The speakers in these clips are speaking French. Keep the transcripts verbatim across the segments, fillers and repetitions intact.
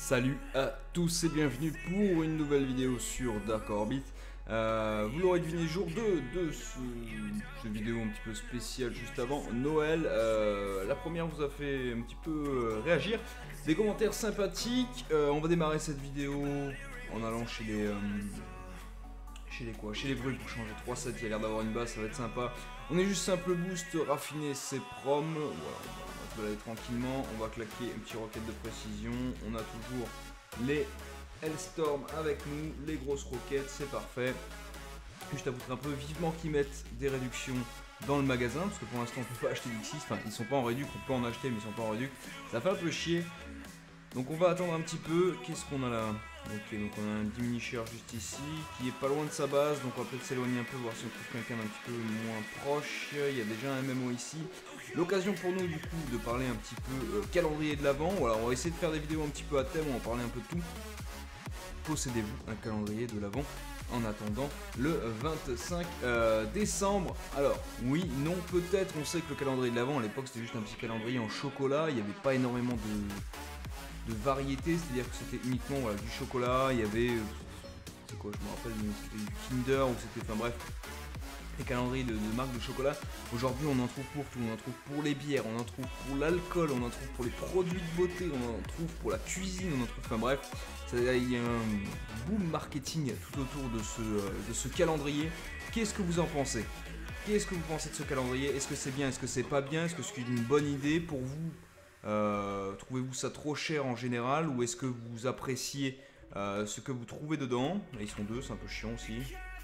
Salut à tous et bienvenue pour une nouvelle vidéo sur Dark Orbit. Euh, vous l'aurez deviné, jour deux de ce jeu vidéo un petit peu spécial juste avant Noël. Euh, la première vous a fait un petit peu euh, réagir, des commentaires sympathiques. Euh, on va démarrer cette vidéo en allant chez les... Euh, Chez les quoi Chez les bruits pour changer trois sets, il y a l'air d'avoir une base, ça va être sympa. On est juste simple boost, raffiner ses proms. Voilà, on va aller tranquillement, on va claquer une petite roquette de précision. On a toujours les Hellstorm avec nous, les grosses roquettes, c'est parfait. Juste à vous un peu vivement qu'ils mettent des réductions dans le magasin, parce que pour l'instant on peut pas acheter d'X six, enfin ils sont pas en réduc, on peut en acheter mais ils sont pas en réduc. Ça fait un peu chier. Donc on va attendre un petit peu. Qu'est-ce qu'on a là? Ok, donc on a un diminisher juste ici, qui est pas loin de sa base, donc on va peut-être s'éloigner un peu, voir si on trouve quelqu'un d'un petit peu moins proche. Il y a déjà un M M O ici. L'occasion pour nous du coup de parler un petit peu euh, calendrier de l'avant. Voilà, on va essayer de faire des vidéos un petit peu à thème, on va parler un peu de tout. Possédez-vous un calendrier de l'avant en attendant le vingt-cinq euh, décembre. Alors, oui, non, peut-être, on sait que le calendrier de l'avant, à l'époque c'était juste un petit calendrier en chocolat, il n'y avait pas énormément de... de variété, c'est-à-dire que c'était uniquement voilà, du chocolat, il y avait, euh, c'est quoi, je me rappelle, c'était du Kinder, ou c'était, enfin bref, les calendriers de, de marques de chocolat. Aujourd'hui on en trouve pour tout, on en trouve pour les bières, on en trouve pour l'alcool, on en trouve pour les produits de beauté, on en trouve pour la cuisine, on en trouve, enfin bref, il y a un boom marketing tout autour de ce, de ce calendrier. Qu'est-ce que vous en pensez? Qu'est-ce que vous pensez de ce calendrier? Est-ce que c'est bien, est-ce que c'est pas bien, est-ce que c'est une bonne idée pour vous? Euh, trouvez-vous ça trop cher en général, ou est-ce que vous appréciez euh, ce que vous trouvez dedans? Là, ils sont deux, c'est un peu chiant aussi.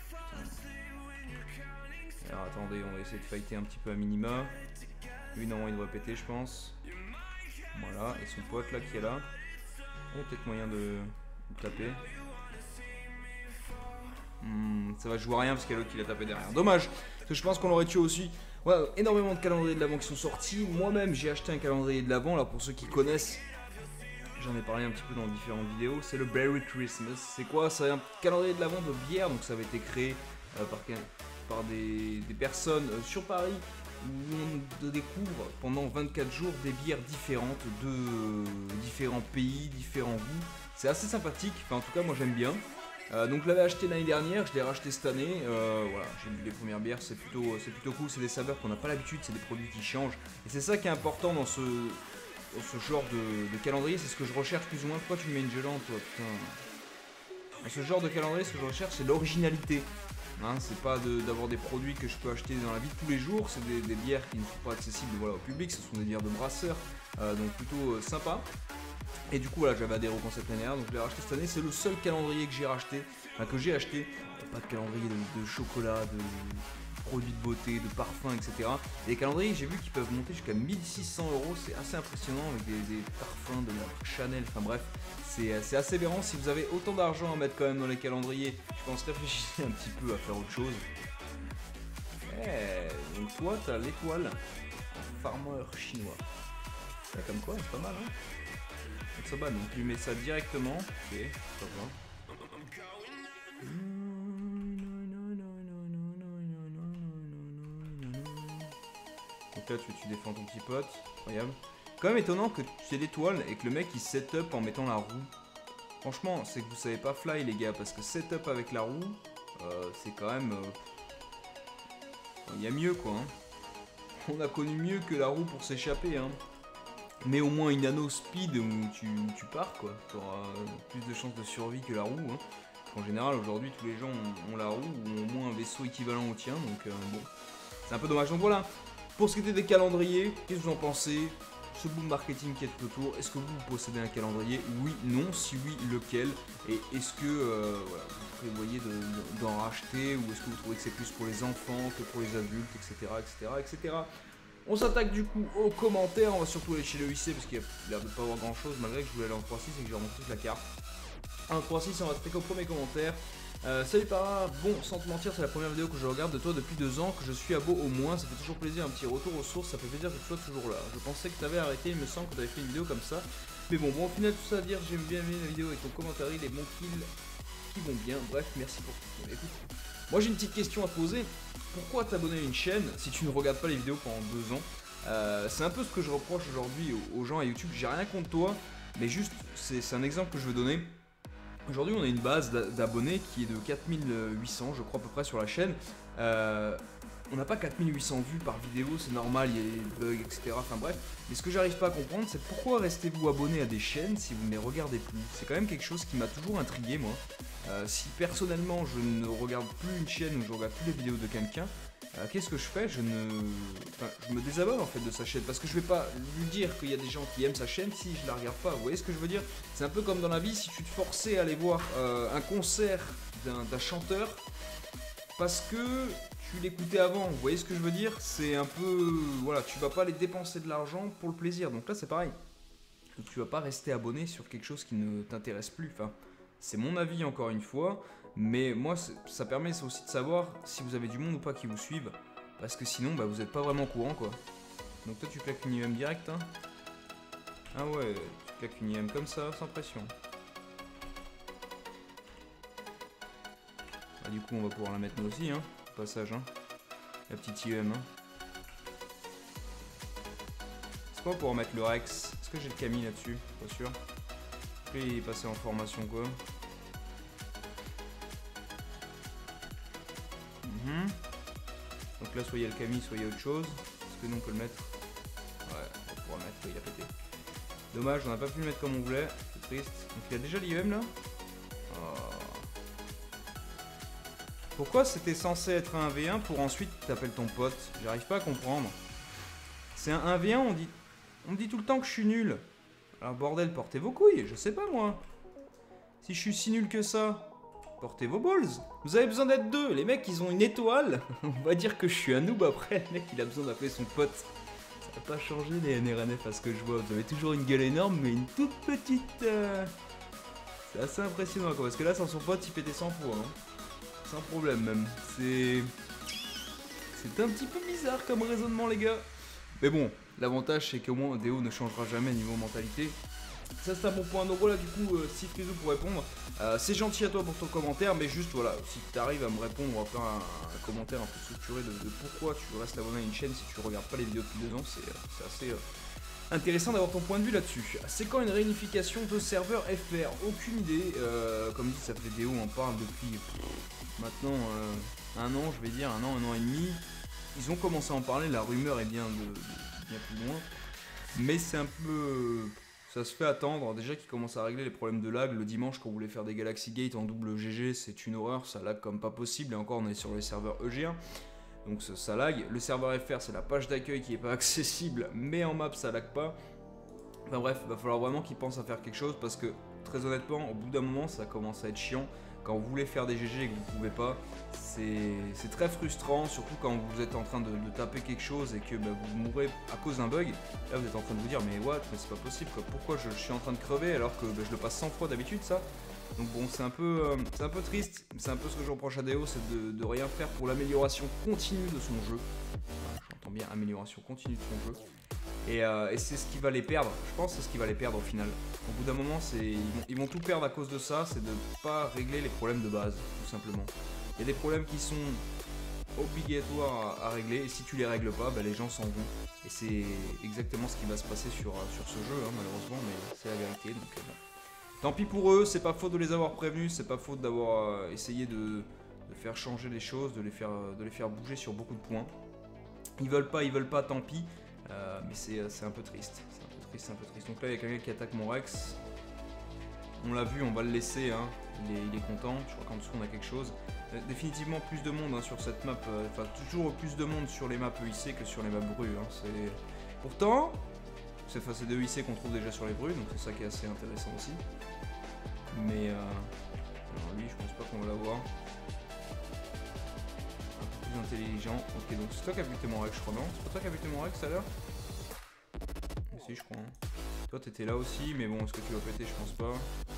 Alors attendez, on va essayer de fighter un petit peu à minima. Lui non, il devrait péter je pense. Voilà, et son pote là qui est là. Il y a peut-être moyen de, de taper. Hmm, ça va jouer à rien parce qu'il y a l'autre qui l'a tapé derrière. Dommage, parce que je pense qu'on l'aurait tué aussi. Ouais, énormément de calendriers de l'avant qui sont sortis. Moi-même, j'ai acheté un calendrier de l'avant. Là, pour ceux qui connaissent, j'en ai parlé un petit peu dans différentes vidéos. C'est le Berry Christmas. C'est quoi? C'est un calendrier de l'avant de bière. Donc, ça avait été créé euh, par, par des, des personnes euh, sur Paris où on découvre pendant vingt-quatre jours des bières différentes de euh, différents pays, différents goûts. C'est assez sympathique. Enfin, en tout cas, moi, j'aime bien. Euh, donc je l'avais acheté l'année dernière, je l'ai racheté cette année. Euh, voilà, j'ai lu les premières bières, c'est plutôt, c'est plutôt cool, c'est des saveurs qu'on n'a pas l'habitude, c'est des produits qui changent. Et c'est ça qui est important dans ce, dans ce genre de, de calendrier, c'est ce que je recherche plus ou moins. Pourquoi tu me mets une gelante toi, putain? Dans ce genre de calendrier, ce que je recherche, c'est l'originalité. Hein, c'est pas d'avoir de, des produits que je peux acheter dans la vie de tous les jours, c'est des, des bières qui ne sont pas accessibles voilà, au public, ce sont des bières de brasseurs, euh, donc plutôt euh, sympa. Et du coup voilà, j'avais adhéré au concept l'année dernière, donc je l'ai racheté cette année. C'est le seul calendrier que j'ai racheté, enfin que j'ai acheté. Pas de calendrier de, de chocolat, de produits de beauté, de parfums, et cetera. Et les calendriers, j'ai vu qu'ils peuvent monter jusqu'à mille six cents euros, c'est assez impressionnant avec des, des parfums de la Chanel, enfin bref, c'est assez aberrant. Si vous avez autant d'argent à mettre quand même dans les calendriers, je pense réfléchissez un petit peu à faire autre chose. Hey, donc toi, t'as l'étoile en farmer chinois. Ça comme quoi, c'est pas mal hein. Ça va, donc tu mets ça directement. Ok, ça va. Donc là tu, tu défends ton petit pote. Incroyable. Quand même étonnant que tu aies l'étoile et que le mec il set up en mettant la roue. Franchement, c'est que vous savez pas fly les gars, parce que set up avec la roue, euh, c'est quand même... Il euh... y a mieux quoi. Hein. On a connu mieux que la roue pour s'échapper. Hein. Mais au moins une nano speed où tu, où tu pars quoi, tu auras plus de chances de survie que la roue. Hein. En général aujourd'hui tous les gens ont, ont la roue ou ont au moins un vaisseau équivalent au tien, donc euh, bon, c'est un peu dommage. Donc voilà, pour ce qui était des calendriers, qu'est-ce que vous en pensez? Ce boom marketing qui est tout autour, est-ce que vous, vous possédez un calendrier? Oui, non, si oui, lequel? Et est-ce que euh, voilà, vous prévoyez d'en de, racheter, ou est-ce que vous trouvez que c'est plus pour les enfants que pour les adultes, et cetera, et cetera, et cetera. On s'attaque du coup aux commentaires, on va surtout aller chez le I C parce qu'il y a l'air de pas avoir grand chose malgré que je voulais aller en trois six et que j'ai remonté toute la carte. En trois six, on va attaquer au premier commentaire. Euh, salut Para, bon sans te mentir c'est la première vidéo que je regarde de toi depuis deux ans, que je suis abo au moins, ça fait toujours plaisir, un petit retour aux sources, ça fait plaisir que tu sois toujours là. Je pensais que tu avais arrêté, il me semble que tu avais fait une vidéo comme ça. Mais bon, bon au final tout ça à dire, j'aime bien aimé la vidéo avec ton commentaire, les bons kills qui vont bien, bref merci pour tout. Écoute, moi j'ai une petite question à te poser. Pourquoi t'abonner à une chaîne si tu ne regardes pas les vidéos pendant deux ans? euh, C'est un peu ce que je reproche aujourd'hui aux, aux gens à YouTube. J'ai rien contre toi, Mais juste, c'est un exemple que je veux donner. Aujourd'hui, on a une base d'abonnés qui est de quatre mille huit cents, je crois à peu près sur la chaîne. Euh, on n'a pas quatre mille huit cents vues par vidéo, c'est normal, il y a des bugs, et cetera. Enfin bref. Mais ce que j'arrive pas à comprendre, c'est pourquoi restez-vous abonné à des chaînes si vous ne les regardez plus. C'est quand même quelque chose qui m'a toujours intrigué, moi. Euh, si personnellement, je ne regarde plus une chaîne ou je regarde plus les vidéos de quelqu'un, euh, qu'est-ce que je fais? Je ne, enfin, je me désabonne en fait de sa chaîne parce que je vais pas lui dire qu'il y a des gens qui aiment sa chaîne si je la regarde pas. Vous voyez ce que je veux dire? C'est un peu comme dans la vie, si tu te forçais à aller voir euh, un concert d'un chanteur parce que tu l'écoutais avant. Vous voyez ce que je veux dire? C'est un peu, voilà, tu vas pas aller dépenser de l'argent pour le plaisir. Donc là, c'est pareil. Donc, tu vas pas rester abonné sur quelque chose qui ne t'intéresse plus. Enfin, c'est mon avis encore une fois. Mais moi, ça permet aussi de savoir si vous avez du monde ou pas qui vous suivent. Parce que sinon, bah, vous n'êtes pas vraiment au courant, quoi. Donc toi, tu claques une I M direct, hein? Ah ouais, tu claques une I M comme ça, sans pression. Ah, du coup, on va pouvoir la mettre nous aussi, hein, au passage, hein. La petite I M, hein. Est-ce qu'on va pouvoir mettre le Rex? Est-ce que j'ai le Camille là-dessus? Pas sûr. Après, il est passé en formation, quoi. Donc là, soit il y a le Camille, soit il y a autre chose. Est-ce que nous on peut le mettre? Ouais, on va pouvoir le mettre, il a pété. Dommage, on n'a pas pu le mettre comme on voulait, c'est triste. Donc il y a déjà l'I E M là. Oh. Pourquoi c'était censé être un un v un pour ensuite t'appelles ton pote? J'arrive pas à comprendre. C'est un un v un, on dit, on me dit tout le temps que je suis nul. Alors bordel, portez vos couilles, je sais pas moi. Si je suis si nul que ça, portez vos balls. Vous avez besoin d'être deux. Les mecs, ils ont une étoile. On va dire que je suis un noob après. Le mec, il a besoin d'appeler son pote. Ça n'a pas changé les N R N F à ce que je vois. Vous avez toujours une gueule énorme, mais une toute petite... Euh... C'est assez impressionnant, quoi. Parce que là, sans son pote, il pétait cent fois. Hein. Sans problème, même. C'est... C'est un petit peu bizarre comme raisonnement, les gars. Mais bon, l'avantage, c'est qu'au moins, Déo ne changera jamais niveau mentalité. Ça c'est un bon point. Donc voilà, du coup, euh, Steve Rizzo pour répondre. Euh, c'est gentil à toi pour ton commentaire, mais juste voilà, si tu arrives à me répondre, on va faire un, un commentaire un peu structuré de, de pourquoi tu restes abonné à une chaîne si tu regardes pas les vidéos depuis deux ans. C'est assez euh, intéressant d'avoir ton point de vue là-dessus. C'est quand une réunification de serveur F R? Aucune idée. Euh, comme dit, ça fait Déo en parle depuis pff, maintenant euh, un an, je vais dire, un an, un an et demi. Ils ont commencé à en parler, la rumeur est bien, de, de, bien plus loin. Mais c'est un peu... Ça se fait attendre, déjà qu'ils commencent à régler les problèmes de lag. Le dimanche, quand on voulait faire des Galaxy Gate en double G G, c'est une horreur, ça lag comme pas possible. Et encore, on est sur les serveurs E G un, donc ça, ça lag. Le serveur F R, c'est la page d'accueil qui est pas accessible, mais en map, ça lag pas. Enfin bref, il va falloir vraiment qu'ils pensent à faire quelque chose, parce que, très honnêtement, au bout d'un moment, ça commence à être chiant. Quand vous voulez faire des G G et que vous pouvez pas, c'est très frustrant, surtout quand vous êtes en train de, de taper quelque chose et que bah, vous mourrez à cause d'un bug. Là vous êtes en train de vous dire mais what, mais c'est pas possible quoi. Pourquoi je, je suis en train de crever alors que bah, je le passe cent fois d'habitude ça. Donc bon, c'est un peu euh, c'est un peu triste, c'est un peu ce que je reproche à Déo, c'est de, de rien faire pour l'amélioration continue de son jeu. Enfin, j'entends bien amélioration continue de son jeu. Et, euh, et c'est ce qui va les perdre, je pense que c'est ce qui va les perdre au final. Au bout d'un moment, ils vont, ils vont tout perdre à cause de ça, c'est de ne pas régler les problèmes de base, tout simplement. Il y a des problèmes qui sont obligatoires à, à régler, et si tu les règles pas, bah, les gens s'en vont. Et c'est exactement ce qui va se passer sur, sur ce jeu, hein, malheureusement, mais c'est la vérité. Donc, euh, tant pis pour eux, c'est pas faute de les avoir prévenus, c'est pas faute d'avoir euh, essayé de, de faire changer les choses, de les, faire, de les faire bouger sur beaucoup de points. Ils veulent pas, ils veulent pas, tant pis. Euh, mais c'est un peu triste, c'est un peu triste, c'est un peu triste. Donc là il y a quelqu'un qui attaque mon Rex. On l'a vu, on va le laisser, hein. il, est, il est content, je crois qu'en dessous on a quelque chose. Euh, définitivement plus de monde hein, sur cette map, enfin euh, toujours plus de monde sur les maps E I C que sur les maps brues. Hein. Pourtant, c'est enfin, des E I C qu'on trouve déjà sur les brues, donc c'est ça qui est assez intéressant aussi. Mais euh, alors lui je pense pas qu'on va l'avoir. Intelligent. Ok, donc c'est toi qui as buté mon Rex, je crois, non? C'est pas toi qui as buté mon Rex tout à l'heure? Si, je crois. Hein. Toi, t'étais là aussi, mais bon, est-ce que tu vas péter? Je pense pas.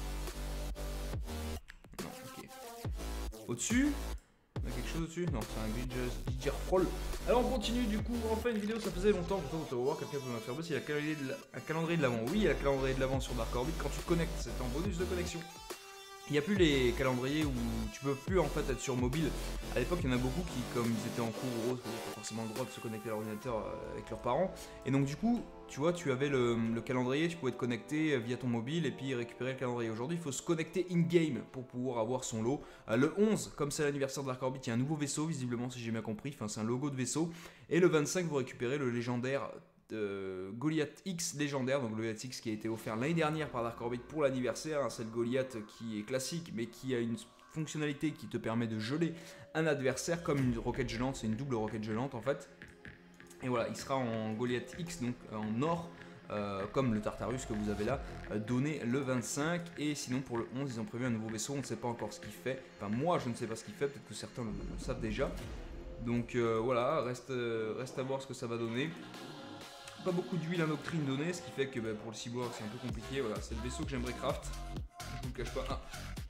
Non, ok. Au-dessus? On a quelque chose au-dessus? Non, c'est un glitch roll. Alors, on continue, du coup, on fait une vidéo, ça faisait longtemps. Pourtant, on va voir, quelqu'un peut me faire bosser. Il y a un calendrier de l'avant. Oui, il y a le calendrier de l'avant sur Dark Orbit. Quand tu te connectes, c'est en bonus de connexion. Il n'y a plus les calendriers où tu peux plus en fait être sur mobile. À l'époque, il y en a beaucoup qui, comme ils étaient en cours ou autre, n'avaient pas forcément le droit de se connecter à l'ordinateur avec leurs parents. Et donc du coup, tu vois, tu avais le, le calendrier, tu pouvais te connecter via ton mobile et puis récupérer le calendrier. Aujourd'hui, il faut se connecter in-game pour pouvoir avoir son lot. Euh, le onze, comme c'est l'anniversaire de Dark Orbit, il y a un nouveau vaisseau, visiblement, si j'ai bien compris. Enfin, c'est un logo de vaisseau. Et le vingt-cinq, vous récupérez le légendaire euh, Goliath X légendaire. Donc, le Goliath X qui a été offert l'année dernière par Dark Orbit pour l'anniversaire. Hein, c'est le Goliath qui est classique, mais qui a une fonctionnalité qui te permet de geler un adversaire comme une roquette gelante. C'est une double roquette gelante, en fait. Et voilà, il sera en Goliath X, donc en or, euh, comme le Tartarus que vous avez là, euh, donné le vingt-cinq. Et sinon pour le onze, ils ont prévu un nouveau vaisseau, on ne sait pas encore ce qu'il fait. Enfin moi je ne sais pas ce qu'il fait, peut-être que certains le, le savent déjà. Donc euh, voilà, reste, euh, reste à voir ce que ça va donner. Pas beaucoup d'huile indoctrine donnée, ce qui fait que bah, pour le cyborg c'est un peu compliqué. Voilà, c'est le vaisseau que j'aimerais craft. Je vous le cache pas. Ah.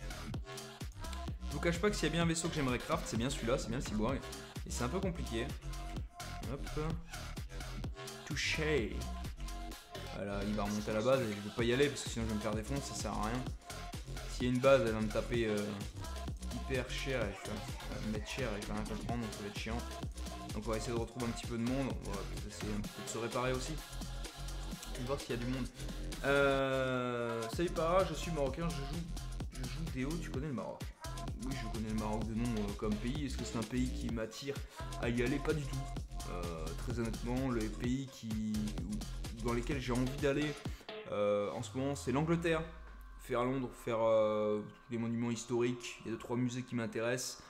Je vous cache pas que s'il y a bien un vaisseau que j'aimerais craft, c'est bien celui-là, c'est bien le cyborg. Et c'est un peu compliqué. Hop. Touché. Voilà, il va remonter à la base et je vais pas y aller parce que sinon je vais me faire défoncer, ça sert à rien. S'il y a une base, elle va me taper euh, hyper cher et je vais me mettre cher et je vais rien comprendre, donc ça va être chiant. Donc on va essayer de retrouver un petit peu de monde, on va essayer un peu de se réparer aussi. On va voir s'il y a du monde. Euh, salut Para, je suis marocain, je joue, je joue Déo, tu connais le Maroc? Oui, je connais le Maroc de nom euh, comme pays. Est-ce que c'est un pays qui m'attire à y aller? Pas du tout. Euh, très honnêtement, les pays qui, dans lesquels j'ai envie d'aller euh, en ce moment, c'est l'Angleterre. Faire Londres, faire euh, les monuments historiques. Il y a deux trois musées qui m'intéressent.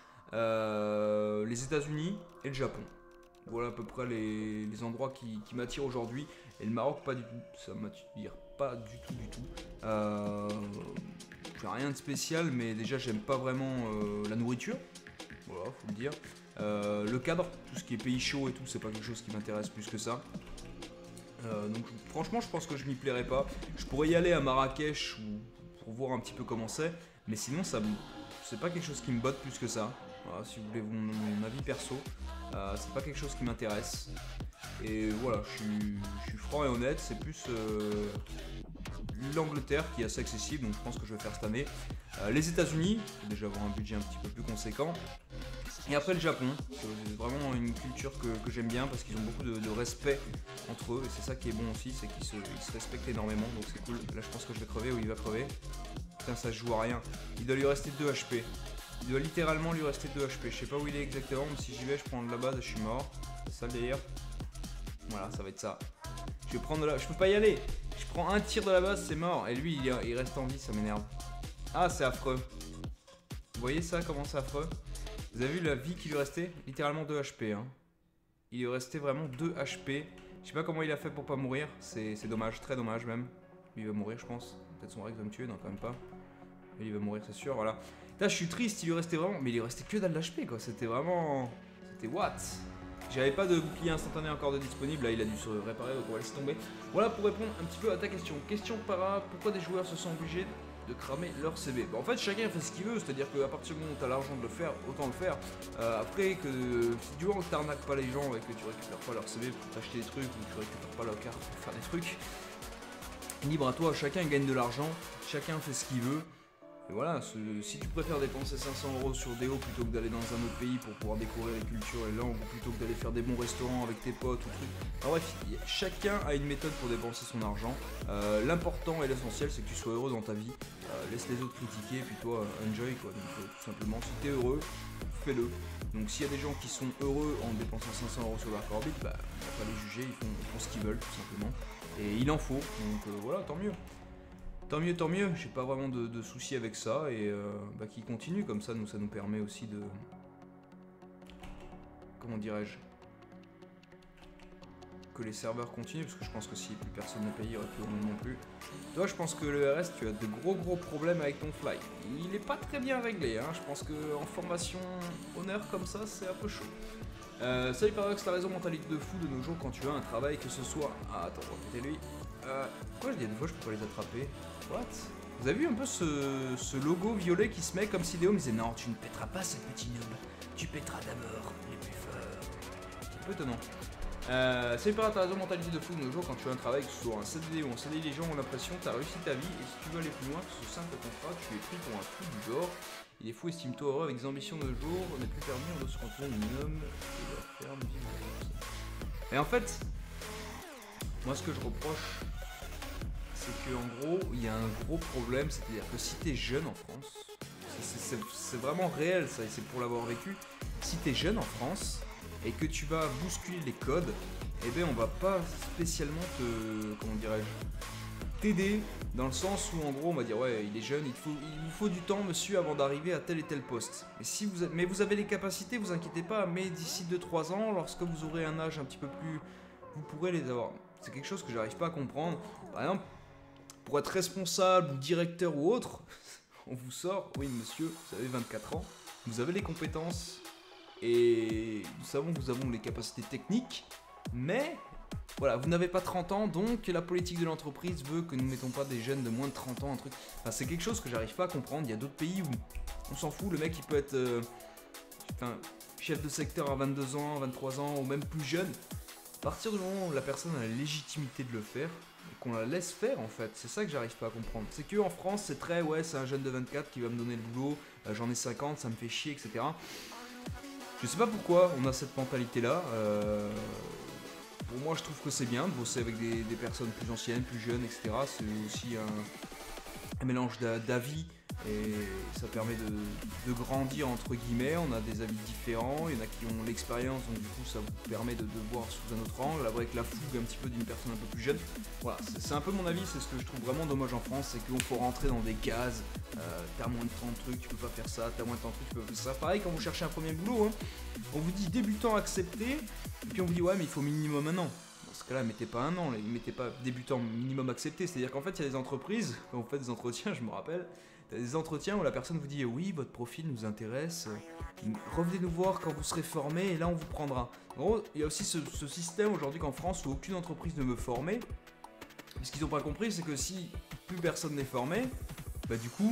Euh, les États-Unis et le Japon. Voilà à peu près les, les endroits qui, qui m'attirent aujourd'hui. Et le Maroc, pas du tout. Ça m'attire pas du tout, du tout. Euh, j'ai rien de spécial, mais déjà, j'aime pas vraiment euh, la nourriture. Voilà, faut le dire. Euh, le cadre, tout ce qui est pays chaud et tout, c'est pas quelque chose qui m'intéresse plus que ça. Euh, donc franchement, je pense que je m'y plairais pas. Je pourrais y aller à Marrakech ou, pour voir un petit peu comment c'est, mais sinon, ça, c'est pas quelque chose qui me botte plus que ça. Voilà, si vous voulez mon, mon avis perso, euh, c'est pas quelque chose qui m'intéresse. Et voilà, je suis, je suis franc et honnête, c'est plus euh, l'Angleterre qui est assez accessible, donc je pense que je vais faire cette année. Euh, les États-Unis, je vais déjà avoir un budget un petit peu plus conséquent. Et après le Japon, c'est vraiment une culture que, que j'aime bien parce qu'ils ont beaucoup de, de respect entre eux et c'est ça qui est bon aussi, c'est qu'ils se, ils se respectent énormément, donc c'est cool. Là je pense que je vais crever ou il va crever. Putain, ça se joue à rien. Il doit lui rester deux H P. Il doit littéralement lui rester deux H P. Je sais pas où il est exactement, mais si j'y vais, je prends de la base et je suis mort. C'est ça le délire. Voilà, ça va être ça. Je vais prendre de la... Je peux pas y aller. Je prends un tir de la base, c'est mort. Et lui, il, il reste en vie, ça m'énerve. Ah, c'est affreux. Vous voyez ça, comment c'est affreux? Vous avez vu la vie qui lui restait? Littéralement deux H P. Hein. Il lui restait vraiment deux H P. Je sais pas comment il a fait pour pas mourir. C'est dommage, très dommage même. Lui, il va mourir, je pense. Peut-être son Rex va me tuer, non, quand même pas. Lui, il va mourir, c'est sûr, voilà. Là, je suis triste, il lui restait vraiment... Mais il lui restait que dalle d'H P, quoi. C'était vraiment... C'était what? J'avais pas de bouclier instantané encore de disponible. Là, il a dû se réparer, donc on va laisser tomber. Voilà pour répondre un petit peu à ta question. Question para, pourquoi des joueurs se sont obligés de cramer leur C V? Bah, en fait, chacun fait ce qu'il veut, c'est-à-dire qu'à partir du moment où tu as l'argent de le faire, autant le faire. Euh, après, que si du moment que tu n'arnaques pas les gens et que tu récupères pas leur C V pour t'acheter des trucs ou que tu récupères pas leur carte pour faire des trucs, libre à toi, chacun gagne de l'argent, chacun fait ce qu'il veut. Et voilà, ce, si tu préfères dépenser cinq cents euros sur Déo plutôt que d'aller dans un autre pays pour pouvoir découvrir les cultures et les langues, ou plutôt que d'aller faire des bons restaurants avec tes potes ou trucs. Alors bref, chacun a une méthode pour dépenser son argent. Euh, L'important et l'essentiel, c'est que tu sois heureux dans ta vie. Euh, laisse les autres critiquer, puis toi, enjoy quoi. Donc euh, tout simplement, si t'es heureux, fais-le. Donc s'il y a des gens qui sont heureux en dépensant cinq cents euros sur Dark Orbit, bah on va pas les juger, ils font, ils font ce qu'ils veulent tout simplement. Et il en faut, donc euh, voilà, tant mieux. Tant mieux, tant mieux, j'ai pas vraiment de, de soucis avec ça et euh, bah, qu'ils continuent comme ça, nous, ça nous permet aussi de... Comment dirais-je? Que les serveurs continuent, parce que je pense que si plus personne ne paye, il n'y aurait plus au monde non plus. Toi, je pense que le R S, tu as de gros gros problèmes avec ton fly. Il est pas très bien réglé, hein. Je pense qu'en formation honneur comme ça, c'est un peu chaud. Euh, salut Paradox, t'as raison, mentalité de fou de nos jours quand tu as un travail, que ce soit... Ah, attends, on va lui. Euh, pourquoi je dis des fois je peux pas les attraper? What? Vous avez vu un peu ce, ce logo violet qui se met comme si Léo me disait non, tu ne pèteras pas ce petit noob, tu pèteras d'abord les plus forts. C'est un peu étonnant. Euh, c'est pas t'as raison, mentalité de fou de nos jours quand tu as un travail, que ce soit un C D D ou un C D I, les gens ont l'impression que tu as réussi ta vie et si tu veux aller plus loin que ce simple contrat, tu es pris pour un fou du genre. Il est fou, estime-toi heureux avec des ambitions de nos jours, on n'est plus permis, on doit se retourner un homme et leur ferme vivre. Et en fait, moi ce que je reproche, c'est qu'en gros, il y a un gros problème, c'est-à-dire que si t'es jeune en France, c'est vraiment réel ça, et c'est pour l'avoir vécu, si t'es jeune en France, et que tu vas bousculer les codes, eh bien on va pas spécialement te, comment dirais-je, t'aider, dans le sens où en gros on va dire ouais il est jeune, il, faut, il vous faut du temps monsieur avant d'arriver à tel et tel poste. Mais, si vous, mais vous avez les capacités, vous inquiétez pas, mais d'ici deux trois ans, lorsque vous aurez un âge un petit peu plus, vous pourrez les avoir. C'est quelque chose que j'arrive pas à comprendre. Par exemple, pour être responsable ou directeur ou autre, on vous sort, oui monsieur, vous avez vingt-quatre ans, vous avez les compétences, et nous savons que nous avons les capacités techniques, mais voilà, vous n'avez pas trente ans, donc la politique de l'entreprise veut que nous ne mettons pas des jeunes de moins de trente ans, un truc. Enfin, c'est quelque chose que j'arrive pas à comprendre. Il y a d'autres pays où on s'en fout, le mec il peut être euh, enfin, chef de secteur à vingt-deux ans, vingt-trois ans, ou même plus jeune. À partir du moment où la personne a la légitimité de le faire, et qu'on la laisse faire en fait, c'est ça que j'arrive pas à comprendre. C'est qu'en France, c'est très, ouais, c'est un jeune de vingt-quatre qui va me donner le boulot, euh, j'en ai cinquante, ça me fait chier, et cetera. Je sais pas pourquoi on a cette mentalité-là. Euh... Pour moi, je trouve que c'est bien de bosser avec des, des personnes plus anciennes, plus jeunes, et cetera. C'est aussi un, un mélange d'avis et ça permet de, de grandir entre guillemets. On a des avis différents, il y en a qui ont l'expérience, donc du coup ça vous permet de, de voir sous un autre angle, avec la fougue un petit peu d'une personne un peu plus jeune. Voilà, c'est un peu mon avis, c'est ce que je trouve vraiment dommage en France, c'est qu'il faut rentrer dans des cases. Euh, t'as moins de trente trucs, tu peux pas faire ça, t'as moins de trente trucs, tu peux pas faire ça. Pareil quand vous cherchez un premier boulot, hein, on vous dit débutant accepté, et puis on vous dit ouais mais il faut minimum un an. Dans ce cas-là, mettez pas un an, mettez pas débutant minimum accepté, c'est-à-dire qu'en fait il y a des entreprises, quand vous faites des entretiens, je me rappelle, il y a des entretiens où la personne vous dit oui votre profil nous intéresse, revenez nous voir quand vous serez formé et là on vous prendra. En gros, il y a aussi ce, ce système aujourd'hui qu'en France où aucune entreprise ne veut former. Ce qu'ils n'ont pas compris, c'est que si plus personne n'est formé, bah du coup,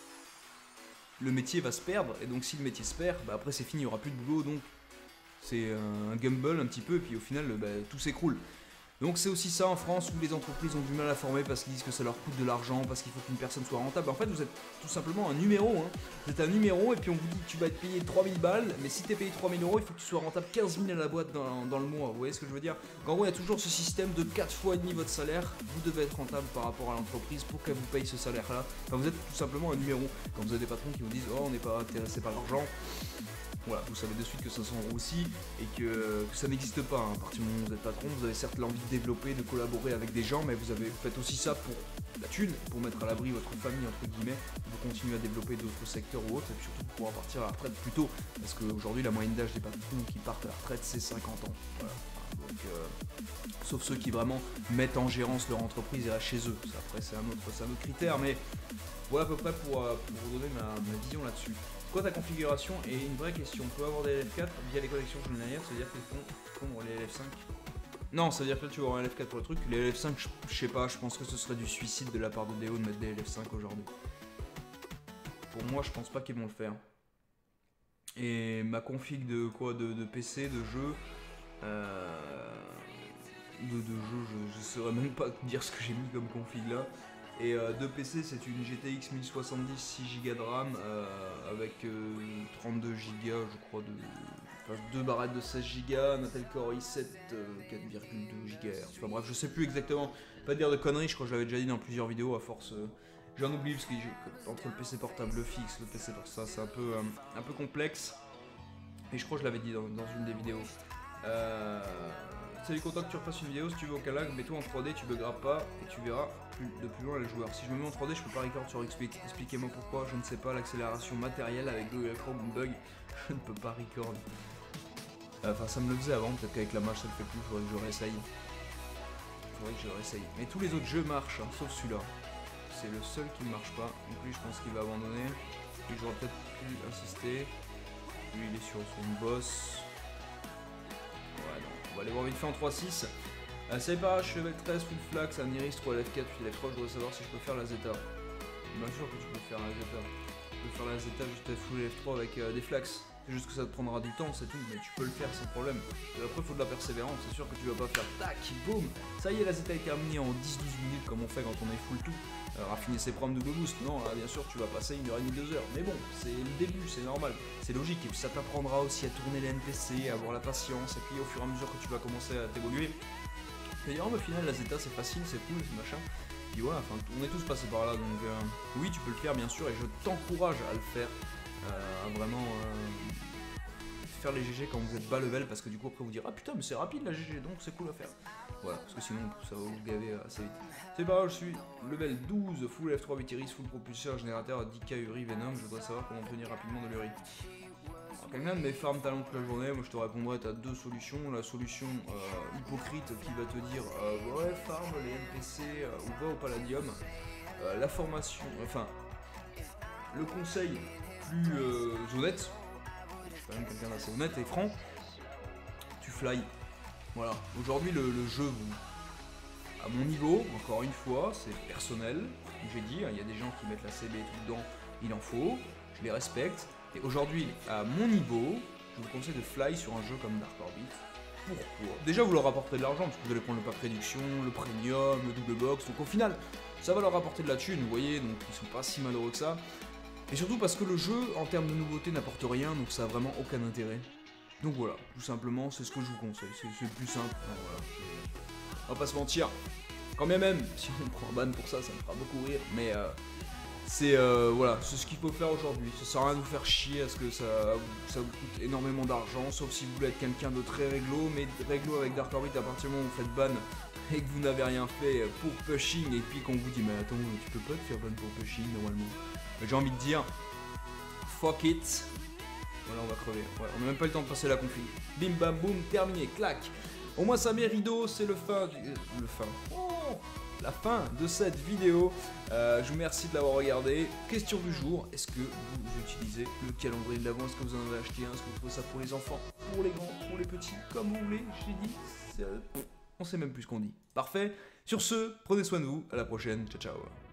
le métier va se perdre, et donc si le métier se perd, bah après c'est fini, il n'y aura plus de boulot, donc c'est un gamble un petit peu, et puis au final, bah, tout s'écroule. Donc c'est aussi ça en France, où les entreprises ont du mal à former parce qu'ils disent que ça leur coûte de l'argent, parce qu'il faut qu'une personne soit rentable. En fait, vous êtes tout simplement un numéro, hein. Vous êtes un numéro, et puis on vous dit que tu vas être payé trois mille balles, mais si tu es payé trois mille euros, il faut que tu sois rentable quinze mille à la boîte dans, dans le mois. Vous voyez ce que je veux dire? En gros, il y a toujours ce système de quatre fois et demi votre salaire, vous devez être rentable par rapport à l'entreprise pour qu'elle vous paye ce salaire-là. Enfin, vous êtes tout simplement un numéro. Quand vous avez des patrons qui vous disent « Oh, on n'est pas intéressé par l'argent », voilà, vous savez de suite que ça s'en grossit et que, que ça n'existe pas. Hein. À partir du moment où vous êtes patron, vous avez certes l'envie de développer, de collaborer avec des gens, mais vous avez faites aussi ça pour la thune, pour mettre à l'abri votre famille, entre guillemets, pour continuer à développer d'autres secteurs ou autres, et puis surtout pour pouvoir partir à la retraite plus tôt. Parce qu'aujourd'hui, la moyenne d'âge des patrons qui partent à la retraite, c'est cinquante ans. Voilà. Donc, euh, sauf ceux qui vraiment mettent en gérance leur entreprise et restent chez eux. Ça, après, c'est un, un autre critère, mais voilà à peu près pour, euh, pour vous donner ma, ma vision là-dessus. Quoi ta configuration est une vraie question. On peut avoir des L F quatre via les connexions journalières, ça veut dire qu'ils font comme les L F cinq. Non, ça veut dire que là tu vas avoir un L F quatre pour le truc. Les L F cinq, je, je sais pas, je pense que ce serait du suicide de la part de Déo de mettre des L F cinq aujourd'hui. Pour moi, je pense pas qu'ils vont le faire. Et ma config de quoi, de, de P C, de jeu, euh, de, de jeu, je, je saurais même pas dire ce que j'ai mis comme config là. Et euh, de P C, c'est une G T X mille soixante-dix, six giga de RAM, euh, avec euh, trente-deux giga, je crois, de... Enfin, deux barrettes de seize giga, un Intel Core i sept, euh, quatre virgule deux gigahertz. Enfin bref, je sais plus exactement, pas dire de conneries, je crois que je l'avais déjà dit dans plusieurs vidéos, à force... Euh, J'en oublie, parce que entre le P C portable le fixe, le P C pour ça, c'est un peu, euh, un peu complexe. Et je crois que je l'avais dit dans, dans une des vidéos. Euh... Salut, content que tu refasses une vidéo, si tu veux aucun lag, mets-toi en trois D, tu buggeras pas et tu verras plus, de plus loin les joueurs. Si je me mets en trois D, je peux pas record sur X P X. Expliquez-moi pourquoi, je ne sais pas, l'accélération matérielle avec Google Chrome bug, je ne peux pas record. Enfin, ça me le faisait avant, peut-être qu'avec la mage ça le fait plus, faudrait que je réessaye. Faudrait que je réessaye. Mais tous les autres jeux marchent, hein, sauf celui-là. C'est le seul qui ne marche pas, donc lui je pense qu'il va abandonner. Lui j'aurais peut-être pu insister. Lui il est sur son boss. Ouais, non. On va aller voir vite fait en trois six. Euh, Salut pas, cheval treize, full flax, un iris, trois L F quatre, puis L F trois, je voudrais savoir si je peux faire la Zeta. Bien sûr que tu peux faire la Zeta. Tu peux faire la Zeta juste à full L F trois avec euh, des flax. C'est juste que ça te prendra du temps, c'est tout, mais tu peux le faire sans problème. Et après, il faut de la persévérance, c'est sûr que tu vas pas faire tac, boum. Ça y est, la Zeta est terminée en dix douze minutes comme on fait quand on est full tout. Euh, raffiner ses proms double boost, non, là bien sûr tu vas passer une heure et demie, deux heures. Mais bon, c'est le début, c'est normal, c'est logique. Et puis ça t'apprendra aussi à tourner les N P C, à avoir la patience. Et puis au fur et à mesure que tu vas commencer à t'évoluer, Tu vas dire, oh, mais au final, la Zeta, c'est facile, c'est cool, c'est machin. Puis voilà, enfin, on est tous passés par là, donc euh, oui, tu peux le faire, bien sûr, et je t'encourage à le faire, euh, à vraiment euh, faire les G G quand vous êtes bas level, parce que du coup, après, vous direz, ah putain, mais c'est rapide la G G, donc c'est cool à faire. Voilà, parce que sinon, ça va vous gaver assez vite. C'est pas grave, je suis level douze, full F trois Vitiris, full propulseur, générateur dix K Uri Venom, je voudrais savoir comment obtenir rapidement de l'Uri. Quelqu'un de mes farms talents toute la journée, moi je te répondrai, tu as deux solutions. La solution euh, hypocrite qui va te dire euh, ouais, farm les N P C euh, ou va au Palladium. Euh, la formation, enfin, le conseil plus euh, honnête, je suis quand même quelqu'un d'assez honnête et franc, tu fly. Voilà, aujourd'hui le, le jeu, à mon niveau, encore une fois, c'est personnel, comme j'ai dit, il y a des gens qui mettent la C B tout dedans, il en faut, je les respecte. Et aujourd'hui, à mon niveau, je vous conseille de fly sur un jeu comme Dark Orbit. Pourquoi? Déjà, vous leur rapporterez de l'argent, parce que vous allez prendre le pack réduction, le premium, le double box, donc au final, ça va leur rapporter de la thune, vous voyez, donc ils sont pas si malheureux que ça. Et surtout parce que le jeu, en termes de nouveautés, n'apporte rien, donc ça a vraiment aucun intérêt. Donc voilà, tout simplement, c'est ce que je vous conseille, c'est le plus simple. Enfin, voilà. On va pas se mentir, quand bien même, si on prend un ban pour ça, ça me fera beaucoup rire, mais... Euh, C'est euh, voilà, c'est ce qu'il faut faire aujourd'hui. Ça sert à rien de vous faire chier parce que ça, ça vous coûte énormément d'argent, sauf si vous voulez être quelqu'un de très réglo, mais réglo avec Dark Orbit à partir du moment où vous faites ban et que vous n'avez rien fait pour pushing et puis qu'on vous dit mais attends, tu peux pas te faire ban pour pushing normalement. J'ai envie de dire fuck it. Voilà, on va crever. Ouais, on n'a même pas eu le temps de passer la config. Bim bam boum, terminé, clac. Au moins ça met rideau, c'est le fin du... le fin. Oh, la fin de cette vidéo. Euh, je vous remercie de l'avoir regardé. Question du jour, est-ce que vous utilisez le calendrier de l'avant? Est-ce que vous en avez acheté un? Est-ce que vous trouvez ça pour les enfants, pour les grands, pour les petits, comme vous voulez? J'ai dit, euh, on sait même plus ce qu'on dit. Parfait. Sur ce, prenez soin de vous. À la prochaine. Ciao, ciao.